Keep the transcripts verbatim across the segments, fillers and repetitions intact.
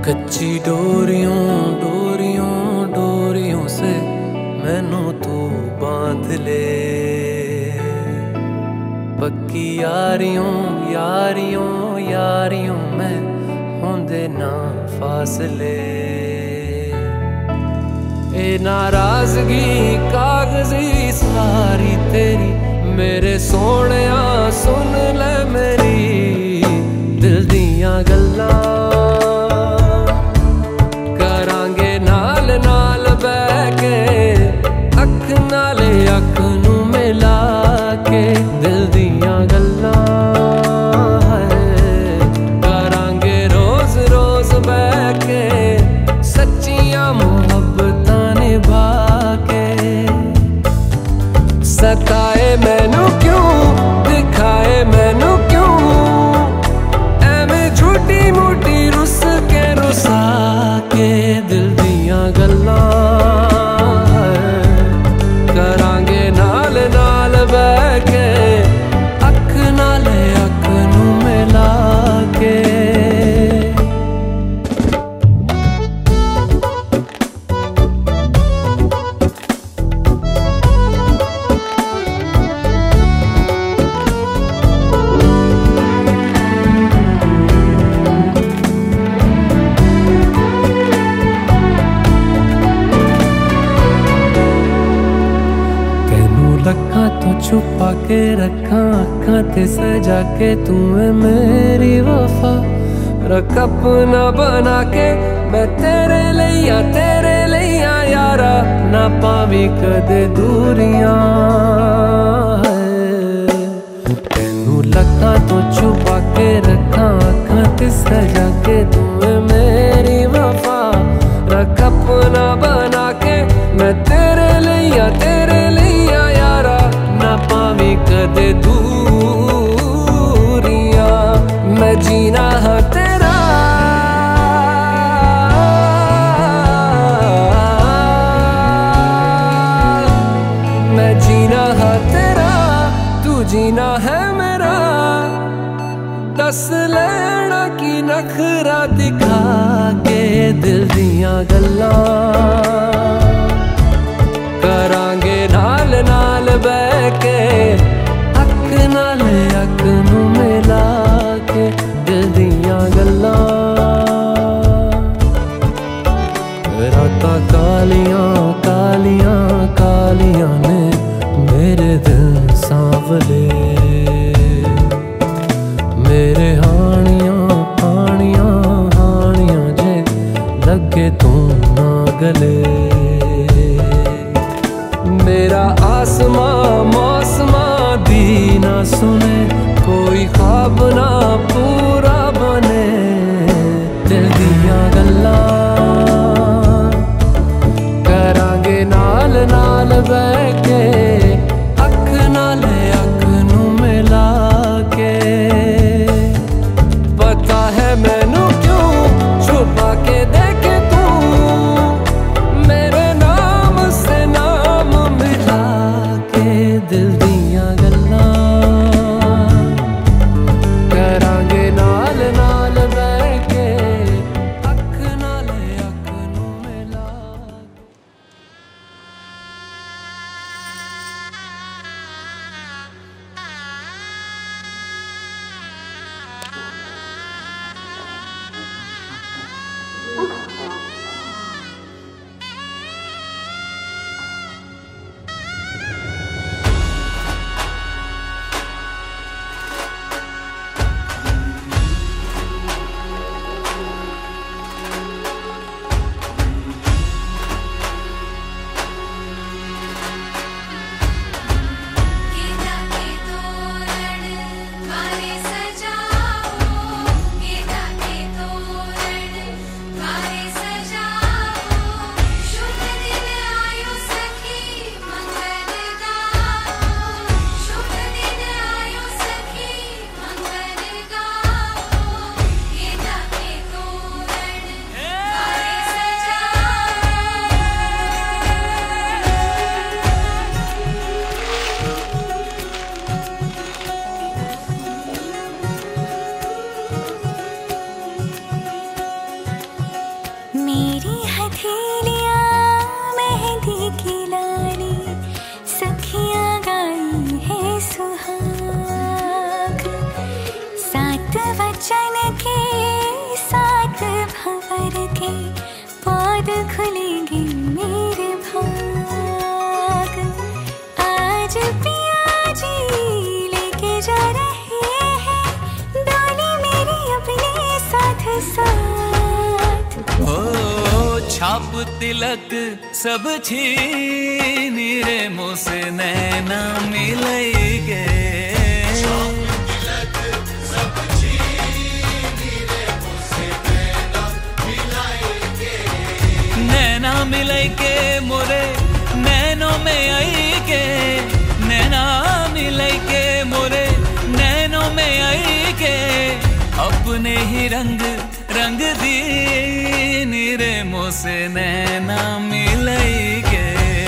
कच्ची डोरियों डोरियों डोरियों से मैनू तू बांध ले, पक्की यारियों यारियों यारियों में होंदे ना फासले। ए नाराजगी कागजी सारी तेरी मेरे सोहणिया सुन ले मेरी दिल दियां गल्लां, करांगे नाल नाल बैठ के अख नाले अख नू मिला के दिल दियां गल्लां करांगे रोज रोज बैठ के सच्चियां मुहब्बतां निभा के। सताए मैनू क्यों दिखाए मैनू क्यों एवें झूठी मूठी रुस के रुसा के दिल दियां गल्लां करांगे नाल नाल बैठ के अख नाल अख नू मिला के। रखा तो छुपा के रखा अखा ते सजा के तू है मेरी वफा, रख अपना बना के मैं तेरे लिया तेरे लिया यारा ना पावी कदे दूरियां। तेनू लखा तो छुपा के रखा अखा ते सजा के तू है मेरी वफा, रख अपना बना के मैं तेरे लिया तेरे लिया यारा ना पावी कदे दूरियां। मैं जीना है तेरा मैं जीना है तेरा तू जीना है मेरा, दस लेना की नखरा दिखा के दिल दियां गल्लां करांगे नाल नाल बैठ के अख नाल अख नू मिला के दिल दियां गल्लां। रातां कालियां कालियां कालियां ने मेरे दिल सांवले, मेरे हानियां हानियां हानियां जे लगे तू ना गले। मेरा आसमां मौसमां दी ना सुने कोई ख्वाब ना पूरा बने दिल दियां गल्लां करांगे नाल नाल बैठ के अख नाल अख नू मिला के। पता है मैनू क्यों छुपा के देखे तू मेरे नाम से नाम मिला के दिल दियां गल्लां करांगे नाल नाल बैठ के अख नाल अख नू मिला। छाप तिलक सब छीनी रे मोसे नैना मिलैगे। नैना मिलैगे मोरे नैनों में आईगे, नैना मिलैगे मोरे नैनों में आईगे। अपने ही रंग रंग दीनी रे मोसे नैना मिलैगे।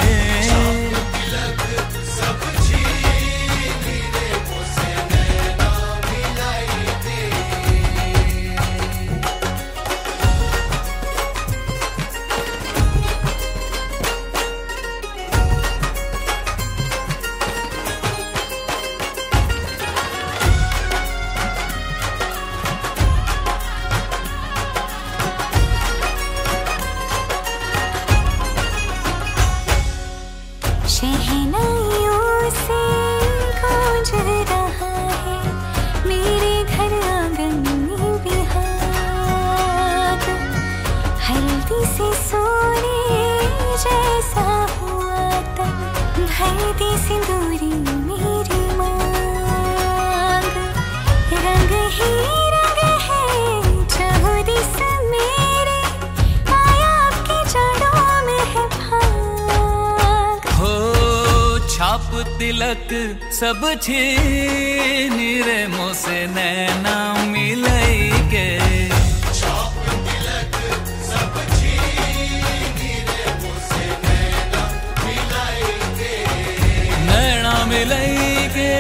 शहनाइयों से गूंज रहा है मेरे घर आंगन में बिहार। हल्दी से सोने जैसा हुआ तन भर दी सिंदूरी मेरी मांग। रंग ही रंग है चाहो दिस मेरे, माया आपकी जड़ों में है भाग। छाप तिलक सब छीनी रे मोसे नैना मिलैगे। छाप तिलक सब छीनी रे मोसे नैना मिलैगे। नैना मिलैगे।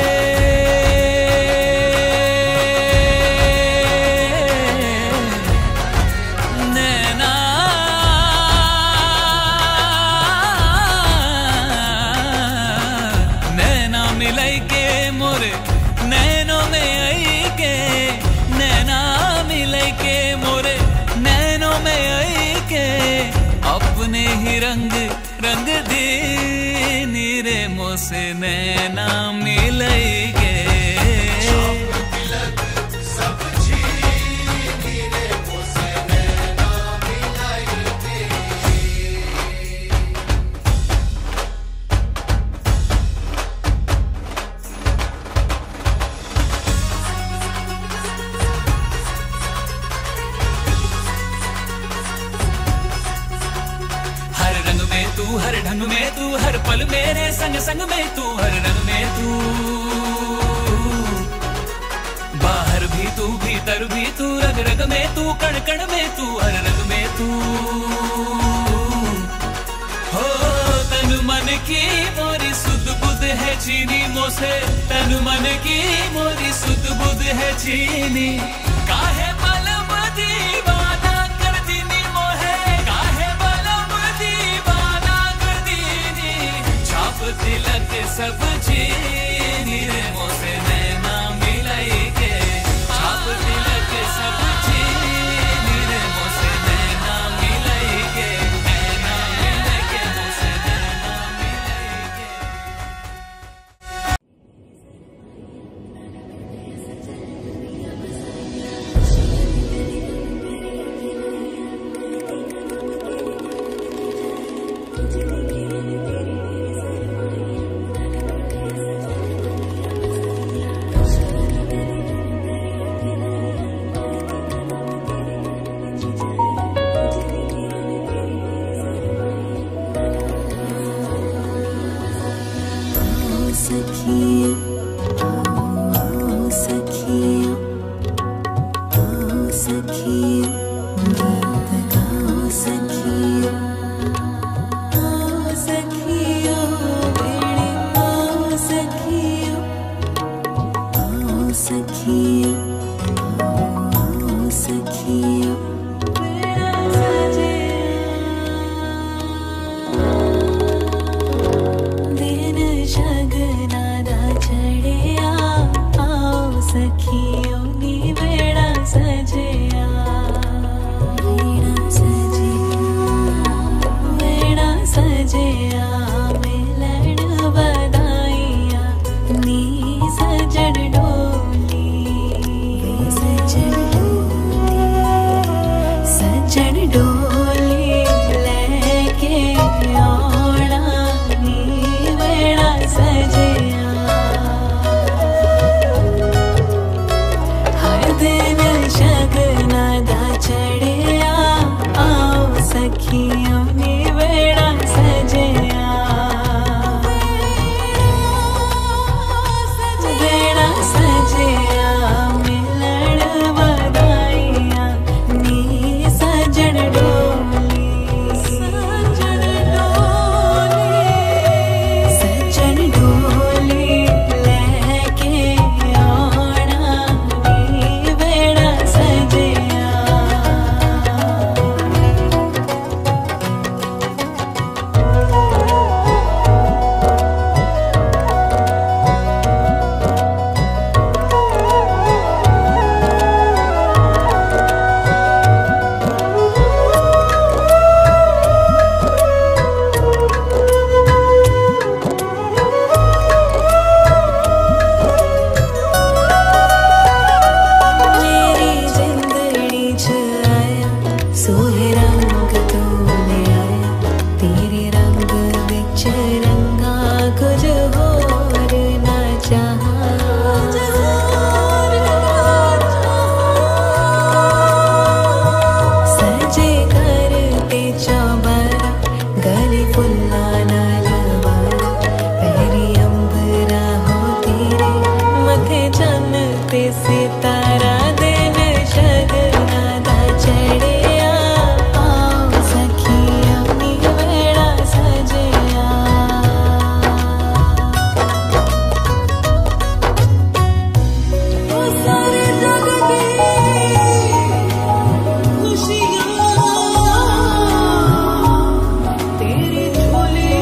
मिलैगे मोरे नैनों में आईगे, नैना मिलैगे मोरे नैनों में आईगे। अपने ही रंग रंग दीनी रे मोसे नैना मिलैगे। तू हर ढंग में तू हर पल मेरे संग संग में तू हर रंग में तू। बाहर भी तू भीतर भी तू रग रग में तू कण कण में तू हर रंग में तू। हो तन मन की मोरी सुध बुध है चीनी मोसे, तन मन की मोरी सुध बुध है चीनी। काहे पलम दीवाना कर दीनी मोहे, काहे पलम दीवाना कर दीनी। छाप तिलक सब छीनी रे मोसे नैना मिलैगे। छाप तिलक सब छीनी रे मोसे नैना मिलैगे। नैना मिलैगे मोसे नैना मिलैगे। सितारा दिन शगना दा चढ़िया आओ सखिया नी वेड़ा सजया सारे जग की खुशियाँ तेरी झोली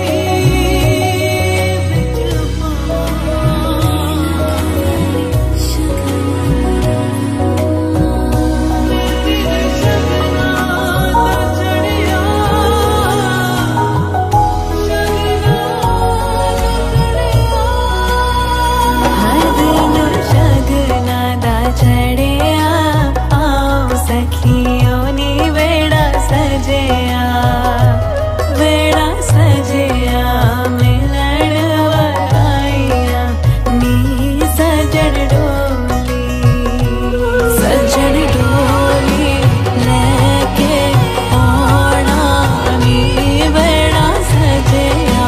चढ़िया आओ सखियों नी वेड़ा सजया वेड़ा सजया मिलन वराइया नी सजन डोली सजन डोली लेके आना नी वेड़ा सजया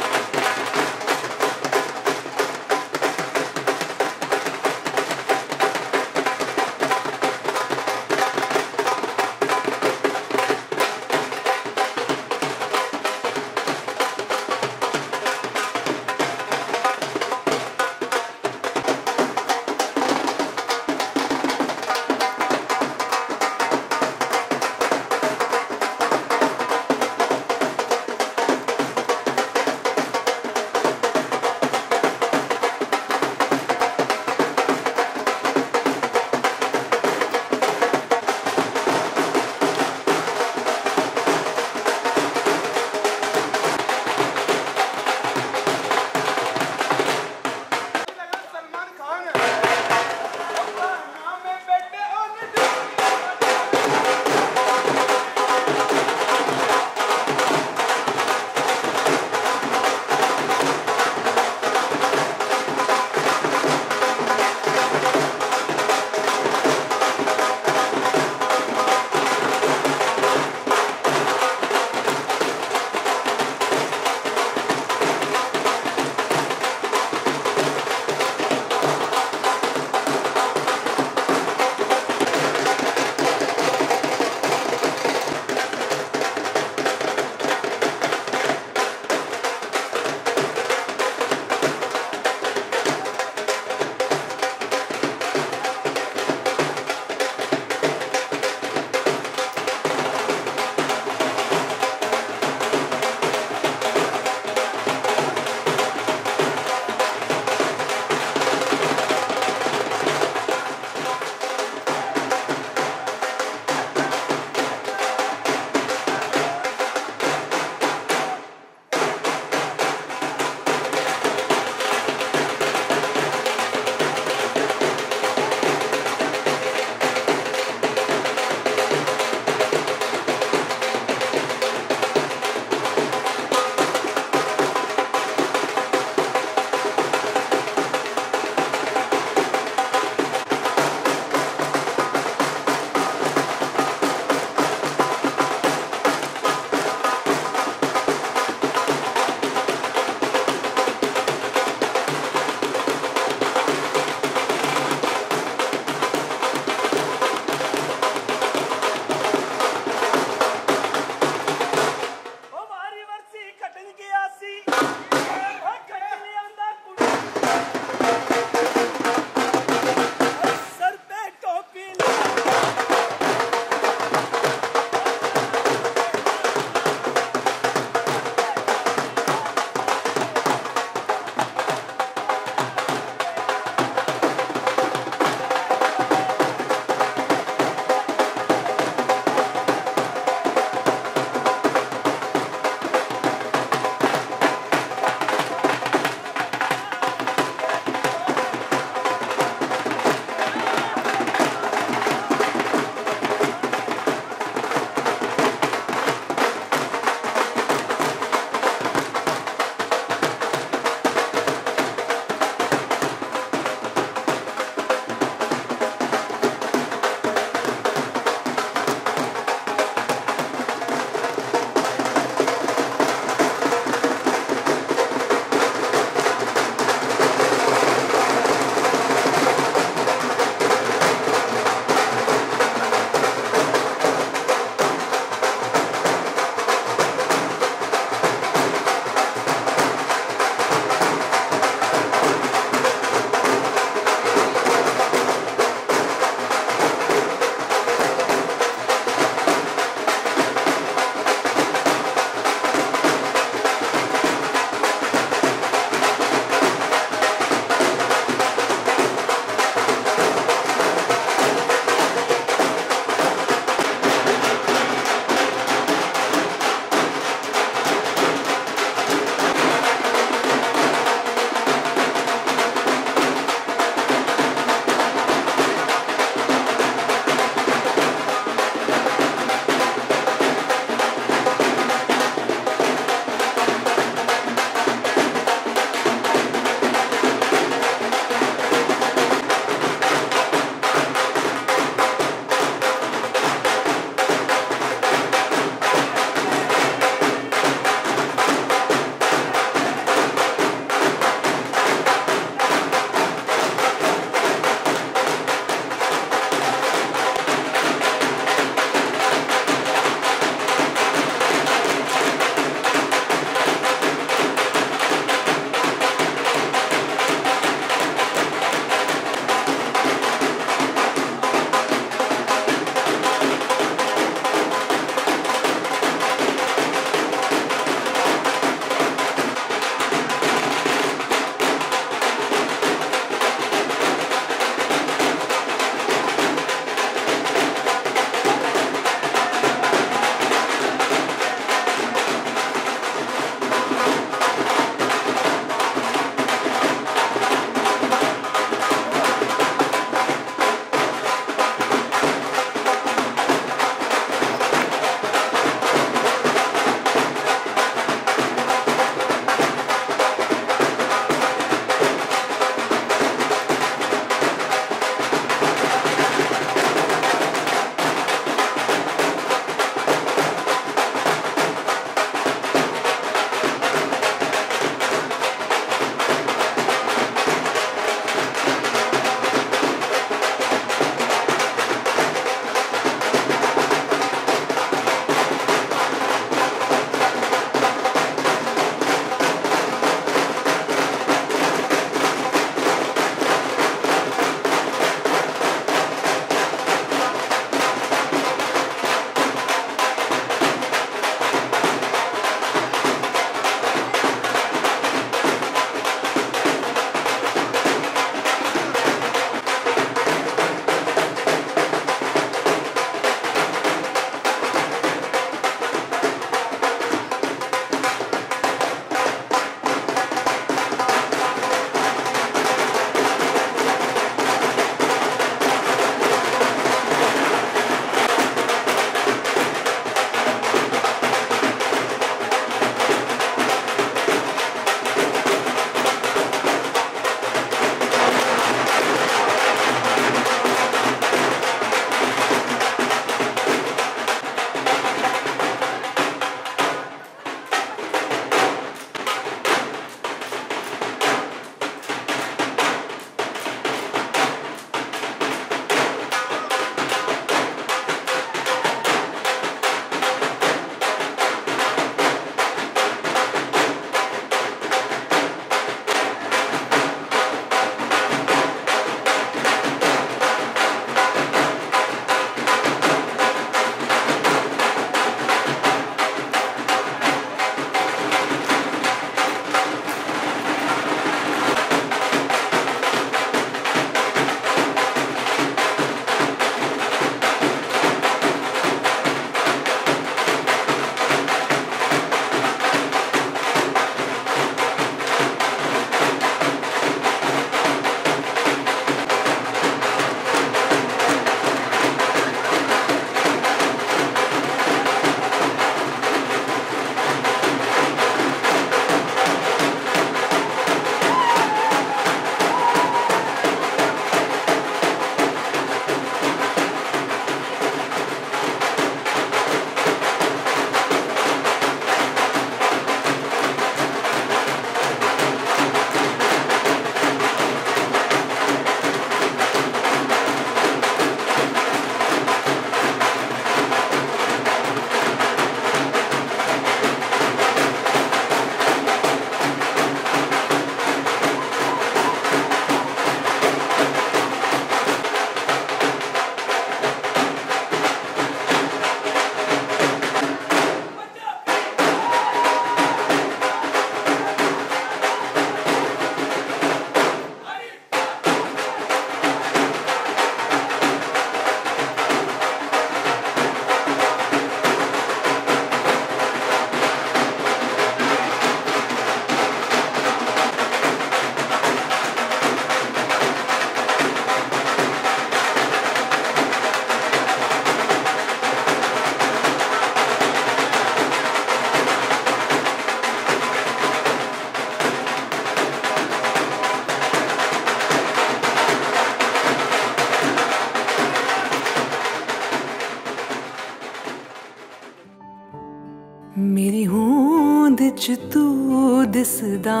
विच तू दिसदा,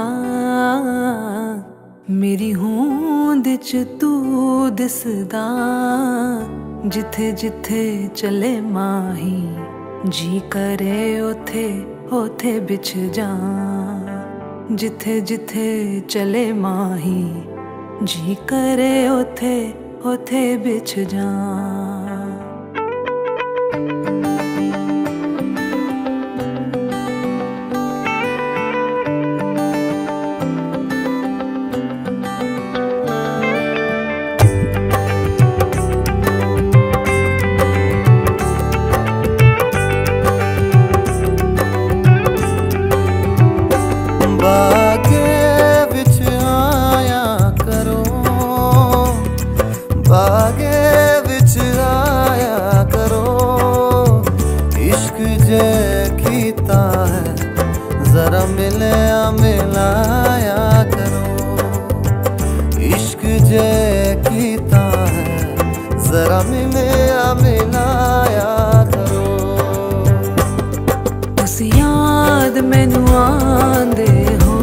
मेरी होंद च तू दिसदा। जिथे जिथे चले माही, जी करे ओथे ओथे बिछ जा। जिथे जिथे चले माही, जी करे ओथे ओथे बिछ जा। जरा मिले मिलाया करो, इश्क जे कीता है जरा मिले मिलाया करो। उस याद मैनू आंदे हो,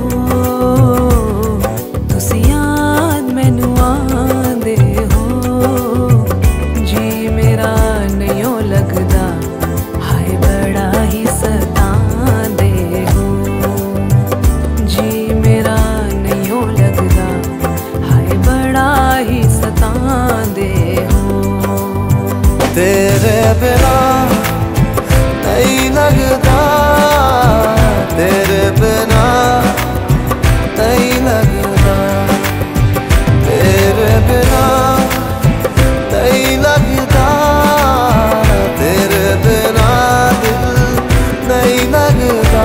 तुस याद मैनू आंदे हो। जी मेरा नहीं लगदा, हाय बड़ा ही सतांदे हो। जी मेरा नहीं लगदा, हाय बड़ा ही सतांदे हो। तेरे बिना नहीं लगदा, तेरे बिना नहीं लगदा, तेरे बिना नहीं लगदा, तेरे बिना दिल नहीं लगदा।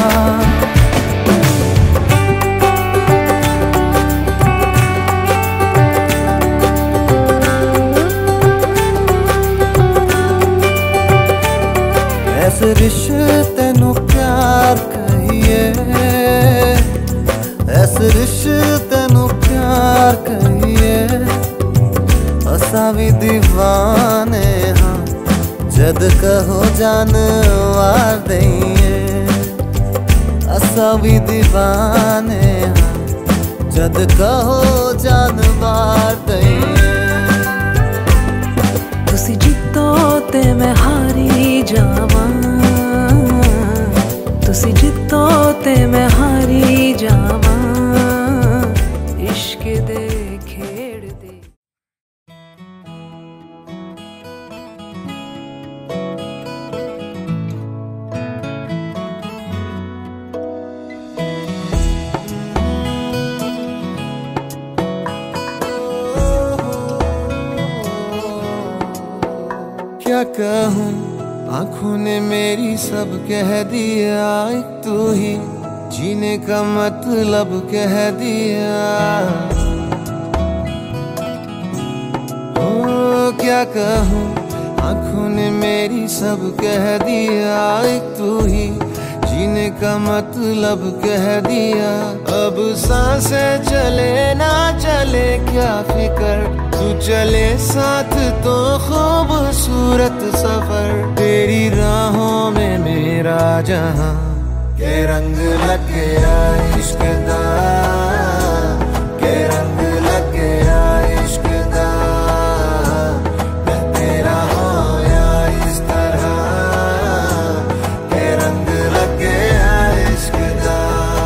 ऐसे रिश्ते नू प्यार कहिए, ऐसे रिश्ते नू प्यार कहिए। असा भी दीवाने हाँ, जद कहो जानवार दइए। असा भी दीवाने हाँ, जद कहो जानवार दइए। तुसी जितो ते मैं हारी जावां, तुसी जितो ते मैं हारी जावां। इश्क दे खेड़ दे क्या कहूँ, आँखों ने मेरी सब कह दिया। एक तू ही जीने का मतलब कह दिया। ओ क्या कहूँ, आँखों ने मेरी सब कह दिया। एक तू ही जीने का मतलब कह दिया। अब सांसें चले ना चले क्या फिकर, तू चले साथ तो खूबसूरत सफर। तेरी राहों में मेरा जहां के रंग लग गया इश्क दा, के रंग लग गया इश्क दा। मैं तेरा होया इस तरह, के रंग लग गया इश्क दा।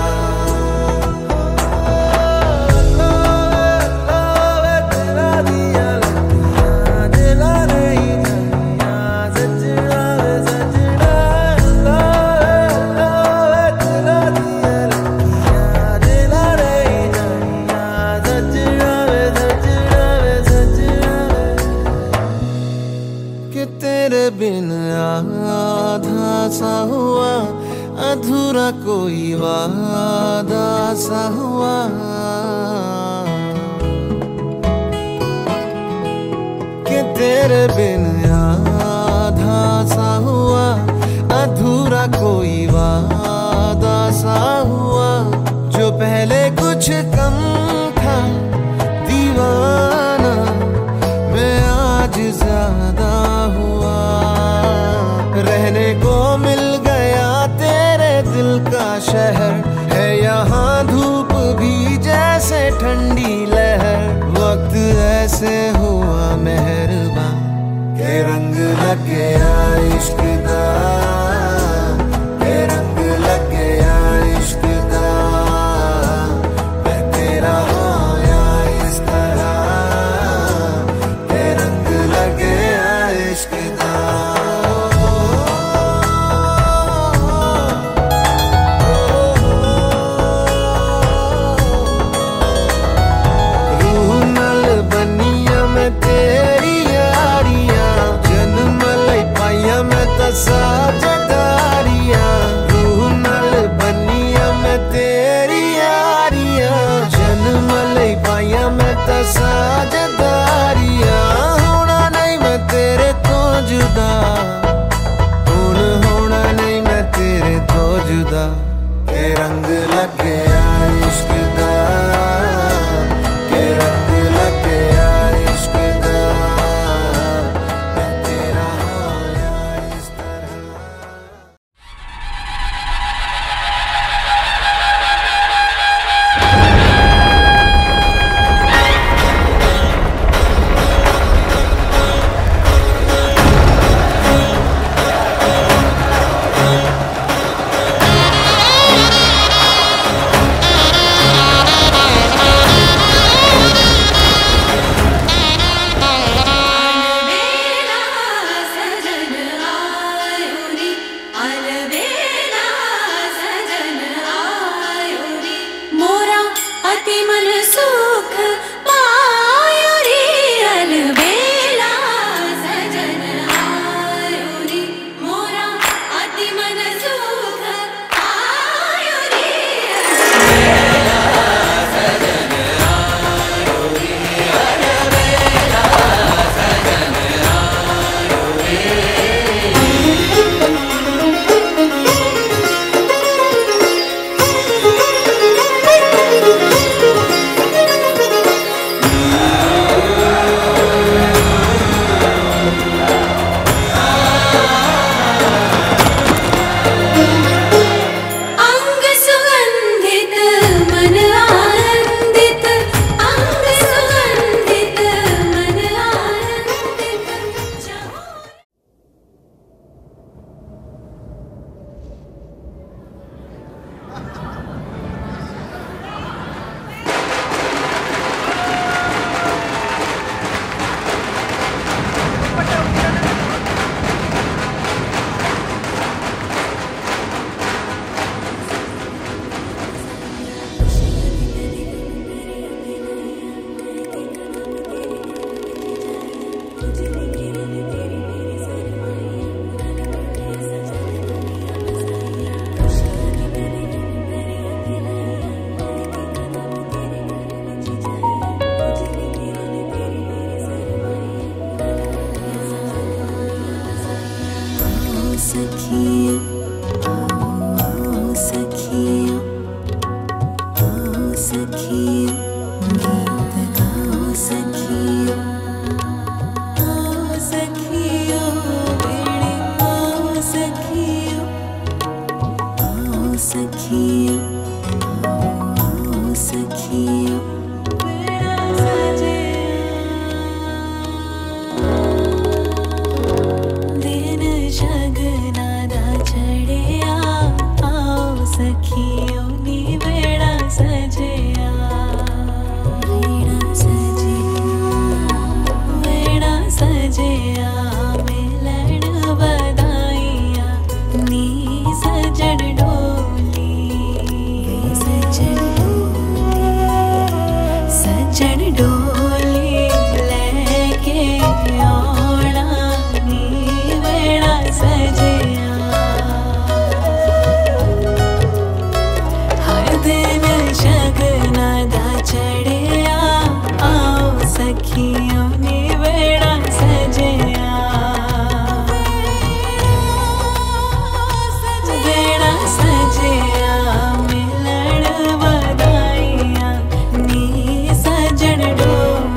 बिन आधा सा हुआ, अधूरा कोई वादा सा हुआ। कि तेरे बिन आधा सा हुआ, अधूरा कोई वादा सा हुआ। जो पहले कुछ कम था दीवाना, मैं आज ज्यादा हुआ। रहने को मिल गया तेरे दिल का शहर, ठंडी लहर। वक्त ऐसे हुआ मेहरबान के रंग लग गया इश्क दा, के रंग लग गया इश्क दा। मैं तेरा होया इस तरह के रंग लग गया इश्क दा। रूह नाल बनिया मैं तेरी यारियां, जन्म लई पाइया मैं तां साझेदारियां। रूह नाल बनिया मैं तेरी यारियां, जन्म लई पाइया मैं तां साझेदारियां। होना नहीं मैं तेरे तो जुदा, हुण होना नहीं मैं तेरे तो जुदा। के रंग लग गया इश्क दा, के रंग लग गया इश्क दा। मैं तेरा होया इस तरह। मिलन बधाइयां नी सजन डोली।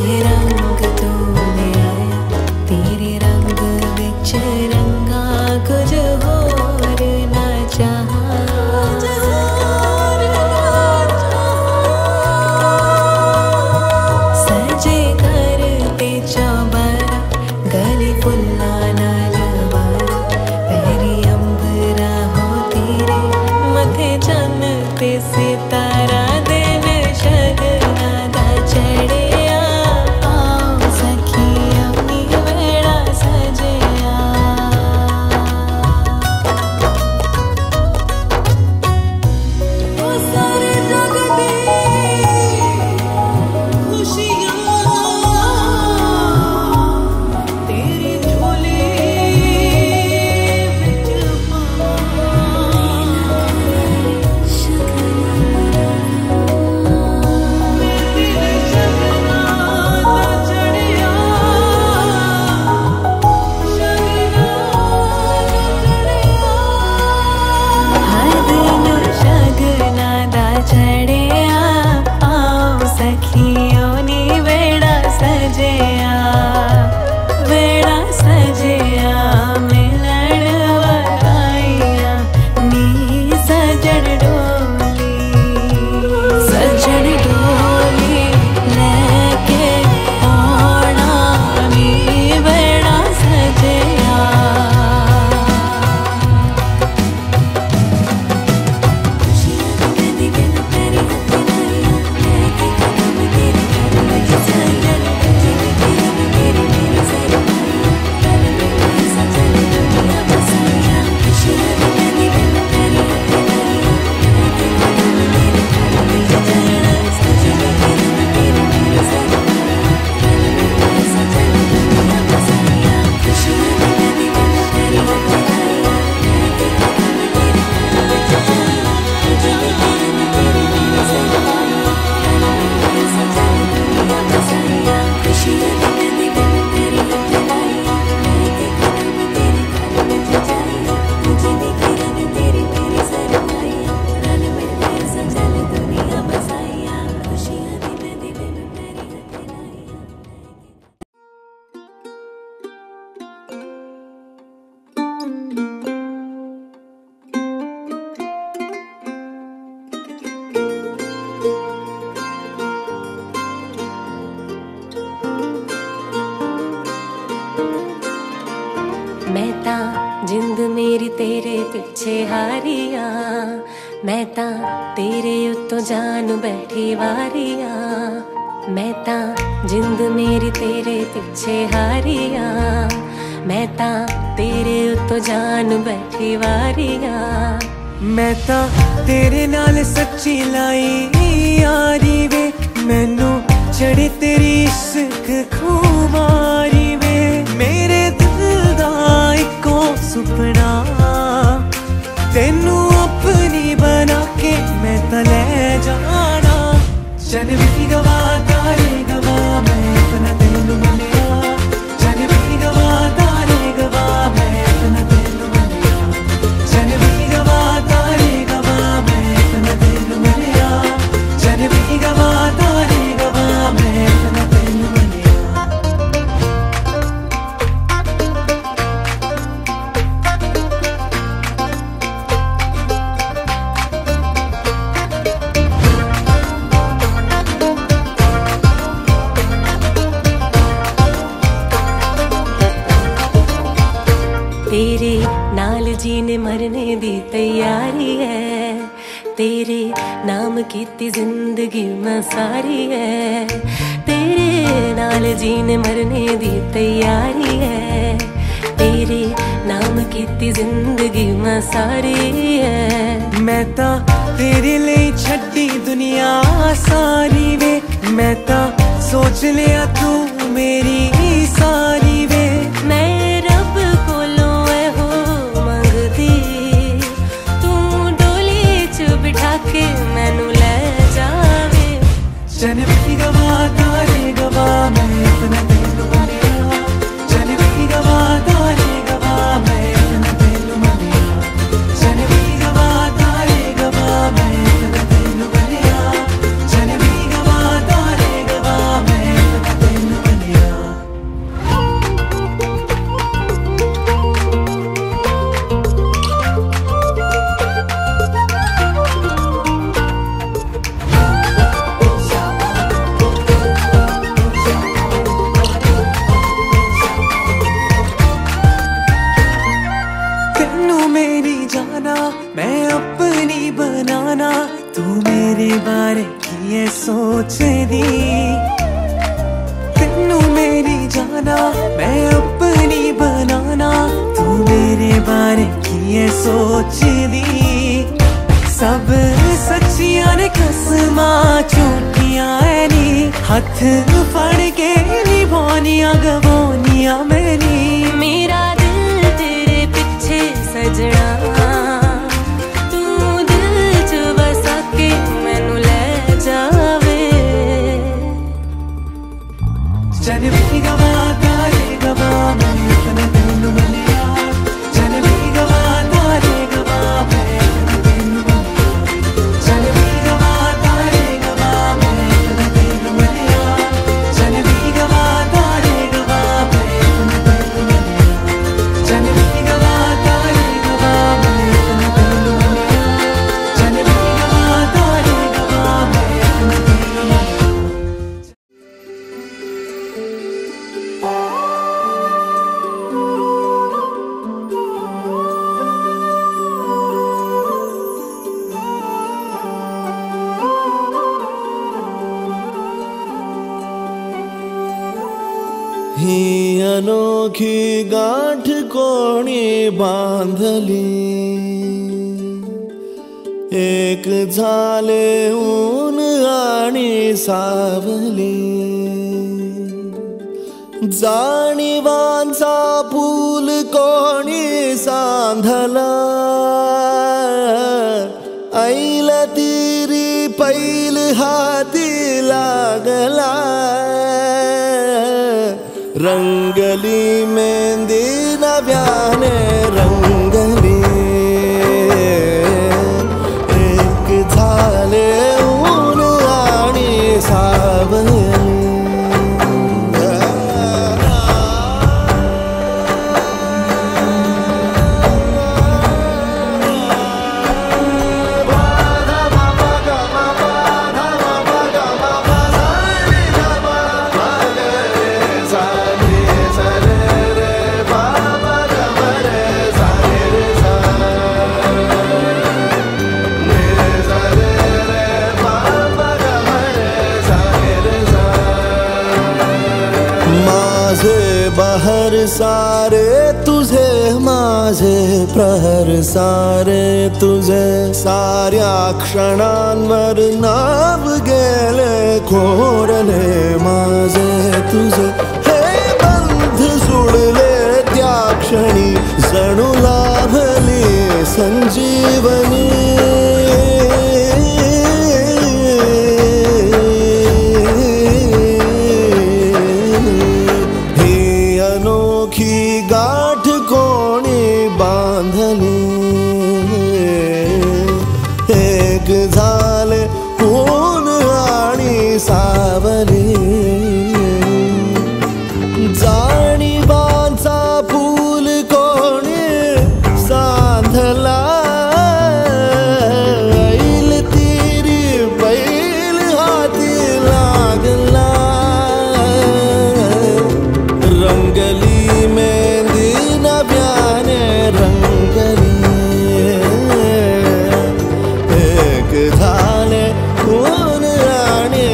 ही रंग तूने आया, तेरे रंग विच रंगा कुछ होर ना चाहा। सजे घर ते चौबारा गली फुल्ला नाल वारा, पैरी अंबरा हो तेरे मथे चन्न ते सितारा। दिन शगना दा चढ़िया, आओ सखिया नी वेड़ा सजया। ओ सारे जग दी खुशियां तेरी झोली विच हर दिन शगना दा चढ़िया, आओ सखियों नी वेड़ा सजया। वेड़ा सजया मिलन वराइया नी सजन डोली। सजन डोली लेके आना नी वेड़ा सजया। मैं ता जिंद मेरी तेरे पिछे हारिया, मैं ता तेरे उत्तों जान बैठी वारिया। मैं ता जिंद मेरी तेरे पिछे हारिया, मैं ता तेरे उत्तों जान बैठी वारिया। मैं ता तेरे नाल सच्ची लाई यारी वे, मैनू चढ़ी तेरी इश्क खुमारी वे। मेरे दिल दा इको सुपना तेनू अपनी बना के मैं ता ले जाना। जन भी गवा तारे गवा मैं अपना तेनू मिलिया, जन भी गवा तारे गवा मैं अपना तेनू मिलिया, जन भी गवा तारे गवा मैं अपना तेनू मिलिया, जन भी गवा तारे गवा मैं अपना तेनू मिलिया। तेरे नाल जीने मरने दी तैयारी है, तेरे नाम कीती जिंदगी मैं सारी है। तेरे नाल जीने मरने दी तैयारी है, तेरे नाम कीती जिंदगी मैं सारी है। मैं ता तेरे लिए छड्डी दुनिया सारी वे, मैं ता सोच लिया तू मेरी सारी वे। मैं रब कोलों ऐ हो मंगदी, तू डोली च बिठा के मैनू ले जावे। जन भी गवा तारे गवा मैं अपना तेनू मिलिया, जन भी गवा तारे गवा मैं अपना तेनू मिलिया, जन भी गवा तारे गवा मैं अपना तेनू मिलिया, जन भी गवा तारे गवा मैं अपना तेनू सोचदी तेनू मेरी जाना मैं अपनी बनाना तू मेरे बारे की है सोचदी सब सच्चियां ने कसमां झूठियां है नी हथ फड़ के निभानियां गवानियां मैनी मेरा दिल तेरे पीछे सजना तू दिल च बसा के मैनू ले जावे चल भी गवा तारे गवा मैं अपने तेनू मिलिया चल भी गवा तारे गवा मैं ही अनोखी गांठ कोणी बांधली एक झाले ऊन आणि सावली जाणीवांचा पूल कोणी सांधला ऐल तिरी पैल हाती लागला रंगली मेहंदी नव्याने रंगली एक झाले ऊन आणि सावली बहर सारे तुझे माझे प्रहर सारे तुझे साऱ्या क्षणांवर नाव गेले खोडले माझे तुझे हे बंध सुडले त्या क्षणी जणू लाभली संजीवनी गाठ कोणी बांधली एक झाले ऊन आणि सावली जाणीवांचा फूल कोणी सांधला ऐल तिरी बैल हाती लागला रंगली मेहंदी नव्याने रंगली एक झाले ऊन आणि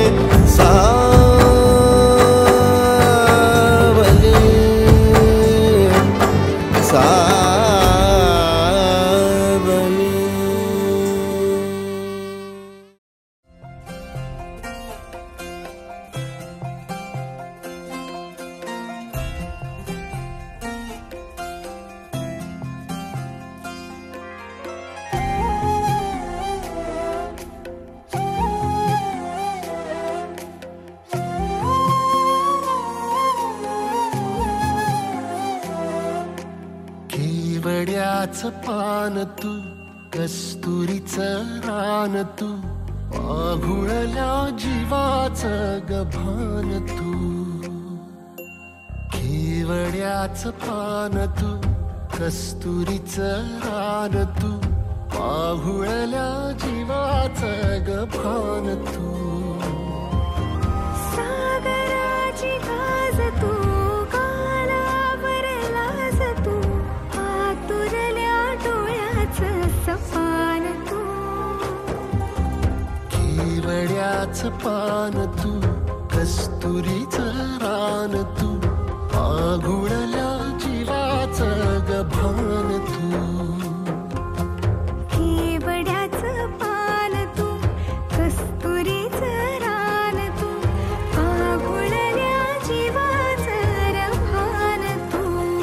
सावली सावली केवड्याचं पान तू कस्तुरीचं रान तू आघुळल्या जीवाचं गभान तू केवड्याचं पान तू कस्तुरीचं रान तू आघुळल्या जीवाचं गभान तू सागराची गाज तू कालावरलास तू आतुरल्या डोळ्याचं सपान तू केवड्या केवड्याच पान तू कस्तुरीचं रान तू आघुळल्या जीवाचं गभान तू केवड्याचं पान तू कस्तुरीचं रान तू आघुळल्या जीवाचं रभान तू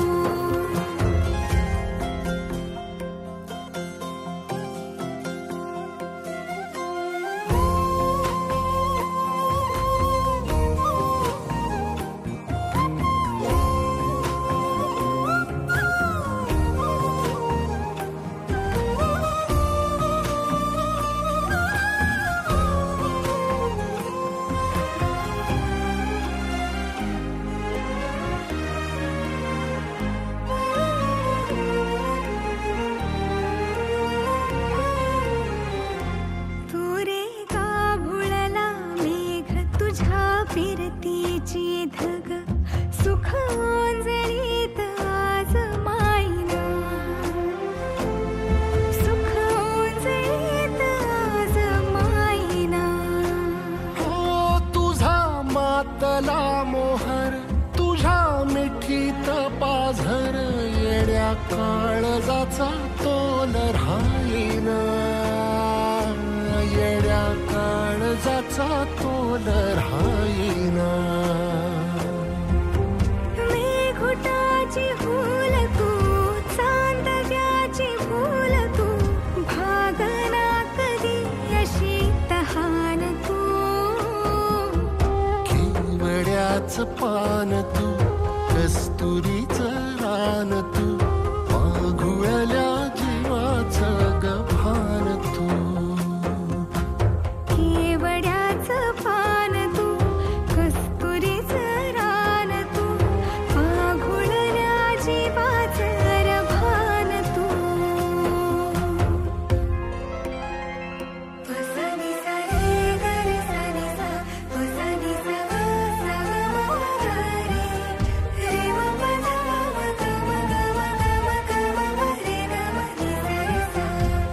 फिरतीची धग सुख ओंजळीत आज मायना सुख ओंजळीत आज मायना हो तुझा मातला मोहर तुझ्या मिठीत पाझर येड्या काळजाचा तोल राहीना येड्या काळजाचा तोल राहीना मेघुटाची फूल तू चांदव्याची फूल तू भागना कधी अशी तहान तू केवड्याच पान तू कस्तुरीचं रान तू आघुळल्या जीवाचं गभान तू केवड्याचं पान तू कस्तुरीचं रान तू आघुळल्या जीवाचं रभान तू पसनी सा रे ग रे सा रे सा पसनी सा ग सा ग म ग रे रे म प ध म ग म ग म ग म ग म म रे ग म रे सा रे सा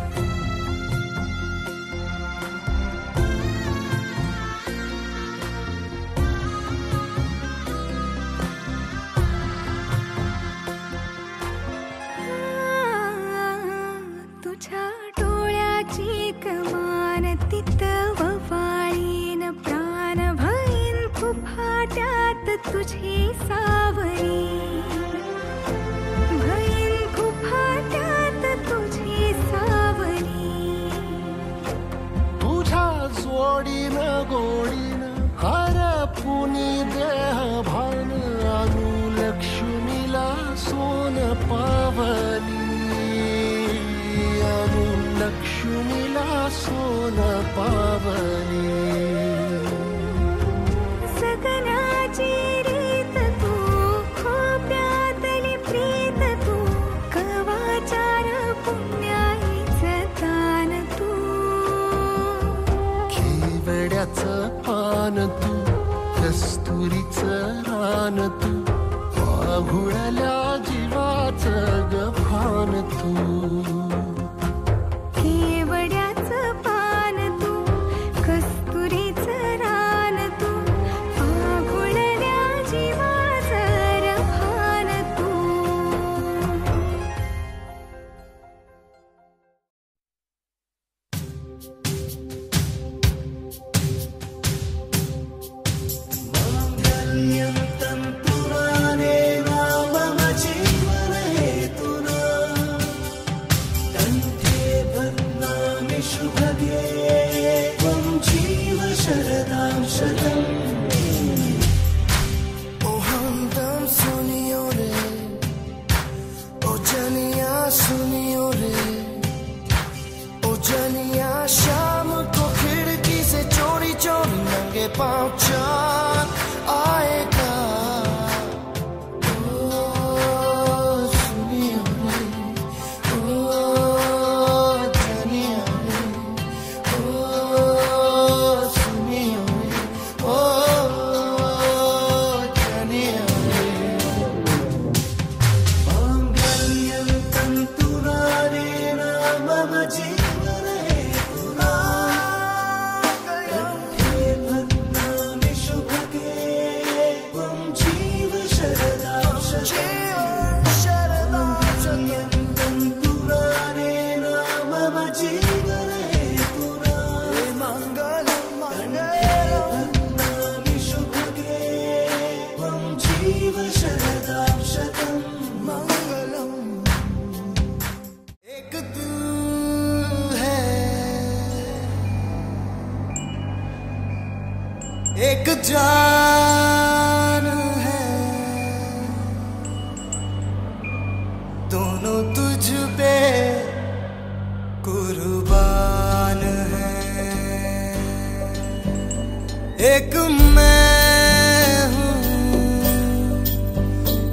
तुझ्या डोळ्याची कमान तिथं ववाळीन प्राण भईन फुफाट्यात तुझी सावरी भईन फुफाट्यात तुझी सावरी तुझ्या जोडीनं गोडीनं हरपुनी देह भान अनुलक्ष्मीला सोन पावली अनुलक्ष्मीला सोन पावली सगनाची रीत तू खोप्यातली प्रीत तू कवाचार पुण्याईचं दान तू केवड्याचं पान तू कस्तुरीचं रान तू आघुळल्या जीवाचं गभान तू केवड्याचं पान तू कस्तुरीचं रान तू आघुळल्या जीवाचं रभान तू तंतुराने मम जीवन हेतुना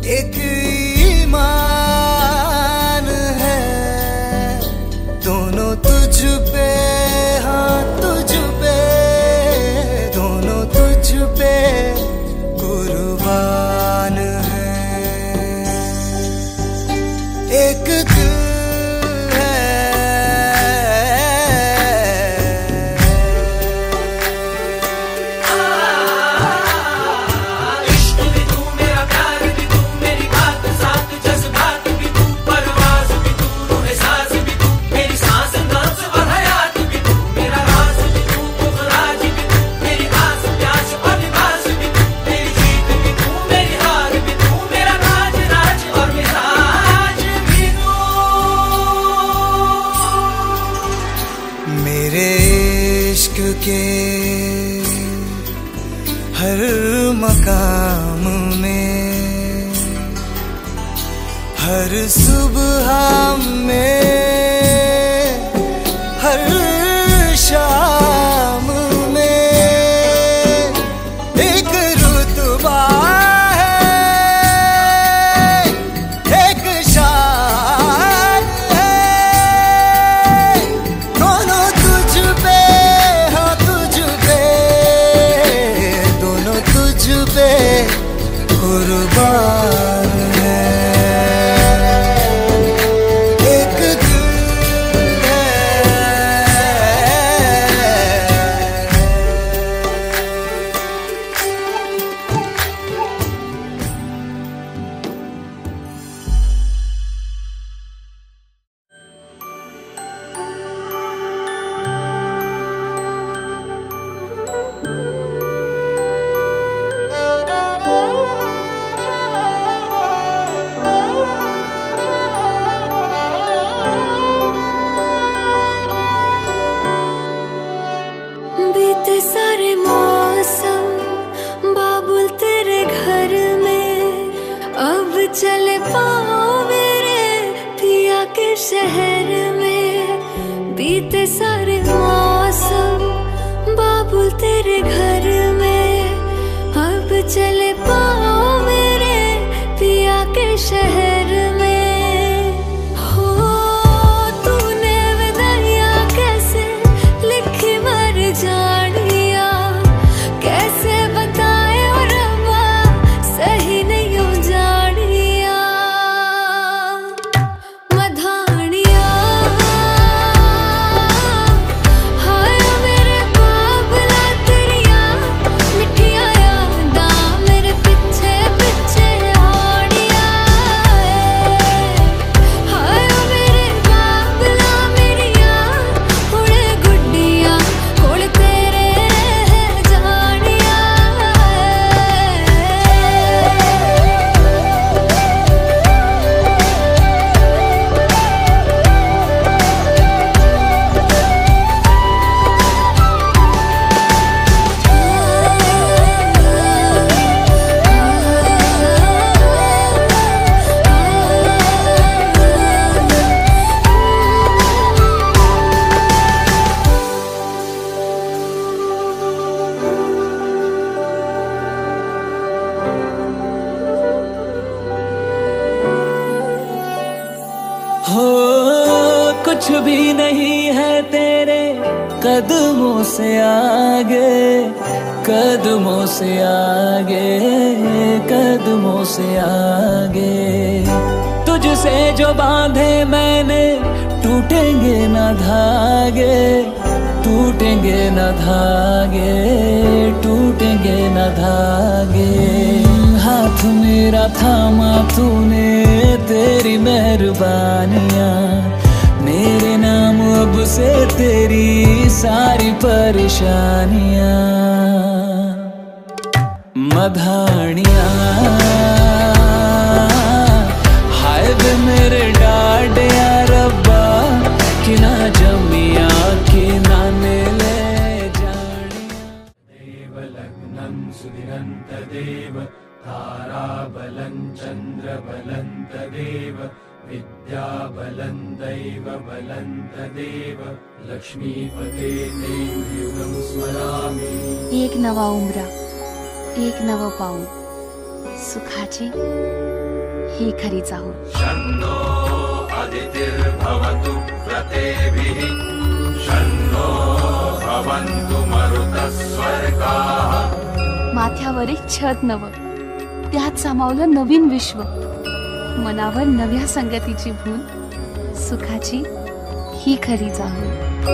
एक ईमान है, दोनों तुझ पे, हाँ तुझ पे, दोनों तुझ पे कुर्बान है। एक दिल के हर मकाम में, हर सुबह में, हर शाम में एक रुतबा है, एक शान है, दोनों तुझ पे, कुर्बान है। एक दिल है, सारे मौसम बाबुल तेरे घर में, अब चले पाओ मेरे पिया के शहर में। बीते सारे मौसम बाबुल तेरे घर में, अब चले पाओ मेरे पिया के शहर में। कुछ भी नहीं है तेरे कदमों से आगे, कदमों से आगे, कदमों से आगे। तुझसे जो बांधे मैंने टूटेंगे न धागे, टूटेंगे न धागे, टूटेंगे न धागे। हाथ मेरा थामा तूने, तेरी मेहरबानियाँ मेरे नाम अब से तेरी सारी परेशानियाँ। मधानियाँ हाय वे मेरे डाडिया रब्बा, कि ना जमिया कि ना ले जानिया। देव लग्नं सुदिनंत देव, ताराबलं चंद्रबलं तदेव, विद्याबलं दैवबलं तदेव, लक्ष्मीपते ते युगं स्मरामि। एक नवा उमरा, एक नवं पाऊल सुखाचे ही खरी चाहूल. शन्नो अदितिर्भवतु व्रतेभिः शन्नो भवन्तु मरुतस्वर्गाः. माथ्यावर एक छत नव, त्यात सामावलं नवीन विश्व. मनावर नव्या संगतीची भूल, सुखाची ही खरी चाहूल.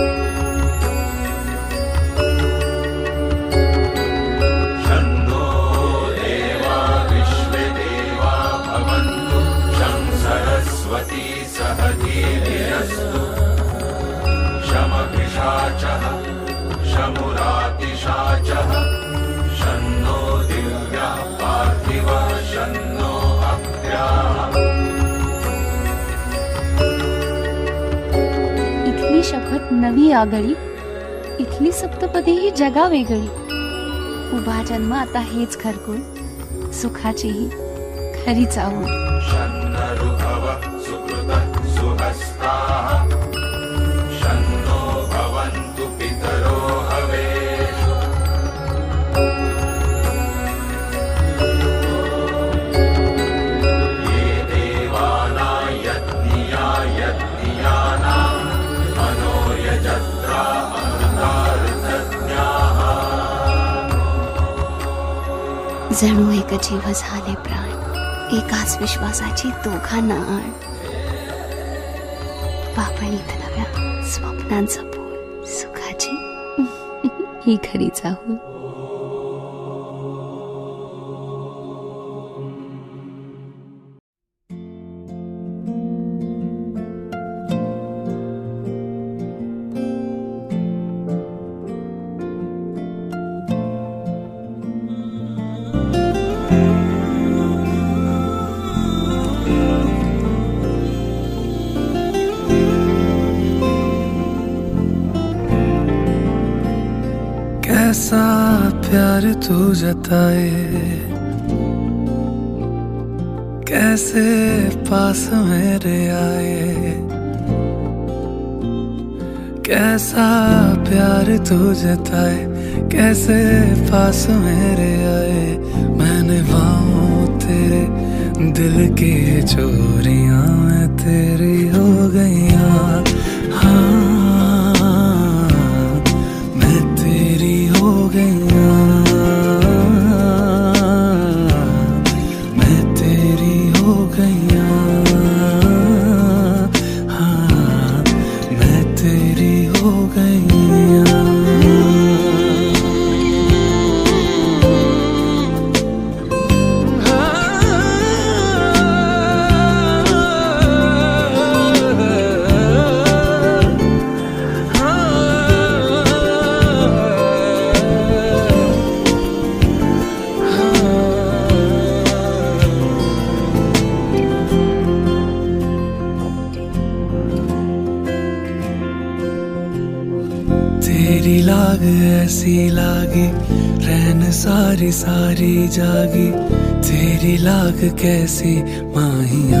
शन्नो देवा विश्वे देवा भवन्तु शं सरस्वती सह धीर्यस्तु. शमभिषाचः शमुरातिशाचः शन्नो दिव्यः पार्थिवः शन्नो अग्र्याः. इथली शपथ नवी आगळी, इथली सप्तपदी ही जगा वेगळी. उभा जन्म आता हेच घरकुल, सुखाची ही खरी चाहूल. शन्नऋभवः सुकृतः सुहस्ताः शन्नो भवन्तु पितरो हवेषु. ये देवाना यज्ञिया यज्ञियानां मनो यजत्रा अमृतार्थज्ञाः. जणू एक जीव झाले प्राण, एकाच विश्वासाची दोघांना आण. पापणीत नव्या स्वप्नांचं बोल, सुखाची ही खरी चाहूल. कैसा प्यार तू जताए, कैसे पास मेरे आए. कैसा प्यार तू जताए, कैसे पास मेरे आए. मैंने बाहों तेरे दिल की चोरियां मैं तेरी हो गईयां. हाँ मैं तेरी हो गईयां, मैं तेरी हो गईयां. हाँ मैं तेरी हो गईयां. तेरी लाग ऐसी लागी, रैन सारी सारी जागी. तेरी लाग कैसी माहिया,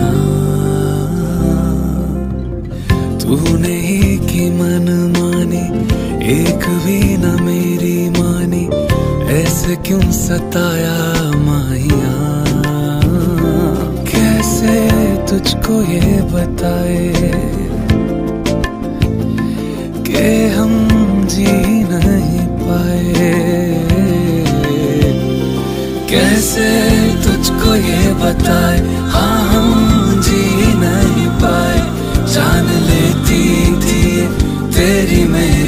तूने ही की मन मानी, एक भी न मेरी मानी. ऐसे क्यों सताया माहिया, कैसे तुझको ये बताए कि हम जी नहीं पाए. कैसे तुझको ये बताए, हाँ हम जी नहीं पाए. जान लेती थी तेरी मेरी